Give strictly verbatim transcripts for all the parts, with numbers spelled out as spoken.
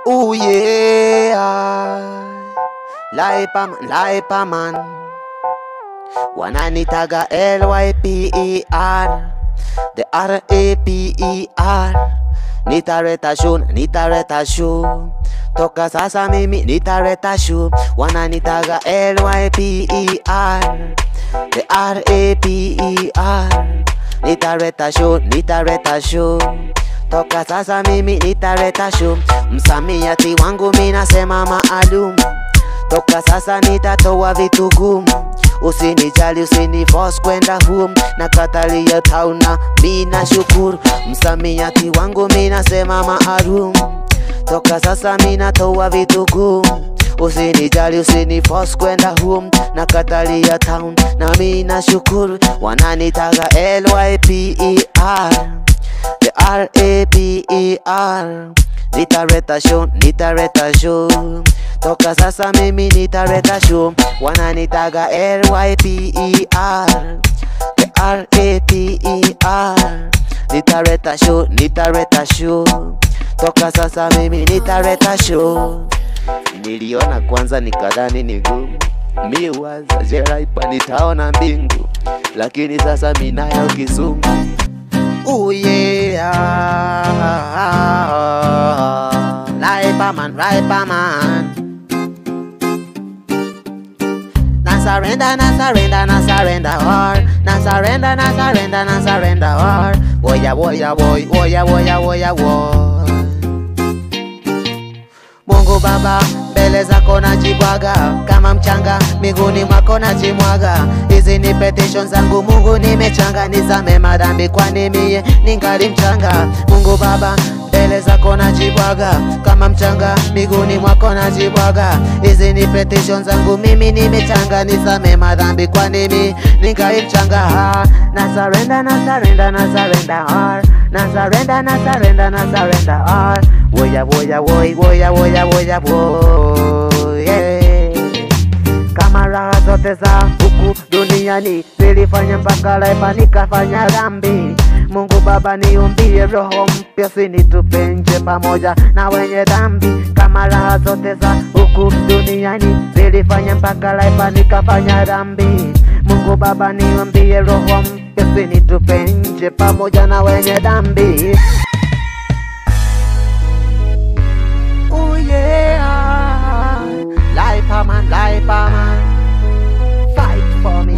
Ooh yeah, Lipa man, Lipa man. Wananitaga L Y P E R, the R A P E R. Nitaleta show, nitaleta show. Toka sasa mimi nitaleta show. Wananitaga L Y P E R, the R A P E R. Nitaleta show, nitaleta show. Toka sasa mimi nitaleta show. Msamiati wangu mina sema maalum. Toka sasa nitatoa vitu gumu. Usinijali, usiniforce kwenda home. Nakatalia town na mina shukuru. Msamiati wangu mina sema maalum. Toka sasa mina toa vitu gumu. Usinijali, usiniforce kwenda home. Nakatalia town na mina shukuru. Wananitaga L Y P E R, the R A P E R. Nitaleta show, nitaleta show. Toka sasa mimi nitaleta show. Wananitaga L Y P E R, the R A P E R. Nitaleta show, nitaleta show. Toka sasa mimi nitaleta show. Niliona kwanza nikadhani ni gumu. Mi waza Lipa nitaona mbingu, lakini sasa minayo Kisumu. Ooh yeah, Lipa man, Lipa man. Na surrender, na surrender, na surrender all. Na surrender, na surrender, na surrender all. Woya, woya, woy, woya, woya, woya, woy. Mungu Baba, mbele zako najibwaga kama mchanga, miguuni mwako najimwaga. Hizi ni petitions zangu Mungu, nimechanga. Nizame madhambi kwani mie ningali mchanga. Mungu Baba, mbele zako najibwaga kama mchanga, miguuni mwako najibwaga. Hizi ni petitions zangu mimi nimechanga. Nizame madhambi kwani mie ningali mchanga. Na surrender, na surrender, na surrender all. Na surrender, na surrender, na surrender all. Woya, woya, woy, woya, woya, woya, woy, yeah. Kama raha zote za huku duniani zilifanya mpaka Lipa nikafanya dhambi. Mungu Baba niumbie roho mpya, usinitupe nje pamoja na wenye dhambi. Kama raha zote za huku duniani zilifanya mpaka Lipa nikafanya dhambi. Mungu Baba niumbie roho mpya, usinitupe nje pamoja na wenye dhambi. Lipa man, Lipa man, fight for me.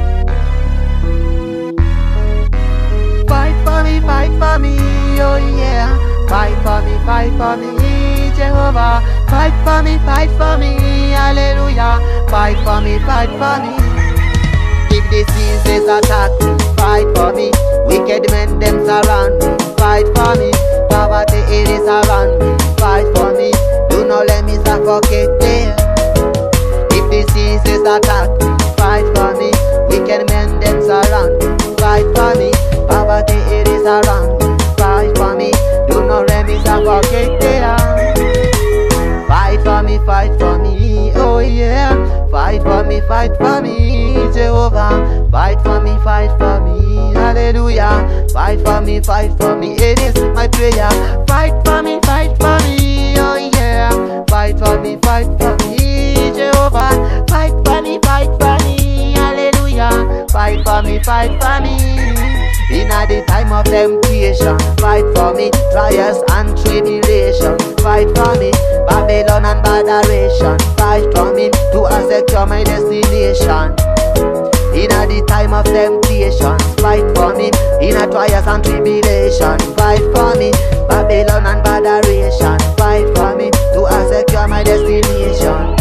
Fight for me, fight for me, oh yeah. Fight for me, fight for me, Jehovah. Fight for me, fight for me, hallelujah. Fight for me, fight for me. If the diseases attack me, fight for me. Wicked men them surround me, fight for me. Poverty it is around me, fight for me. Do not let me suffocate there. If diseases attack me, fight for me. Wicked men them surround me, fight for me. Poverty it is around me, fight for me. Do not let me suffocate there. Fight for me, fight for me, oh yeah. Fight for me, fight for me, Jehovah. Fight for me, fight for me, hallelujah. Fight for me, fight for me, it is my prayer. Fight for me, fight for me, oh yeah. Fight for me, fight for me, Jehovah. Fight for me, fight for me, hallelujah. Fight for me, fight for me. In a the time of temptation, fight for me. Trials and tribulation, fight for me. Babylon and bad adoration, fight for me. To secure my destination. In a the time of temptation, fight for me. In a trials and tribulation, fight for me. Babylon and bad adoration, fight for me. To secure my destination.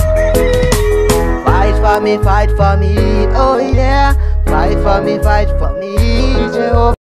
Fight for me, fight for me, oh yeah. Fight for me, fight for me, Jehovah.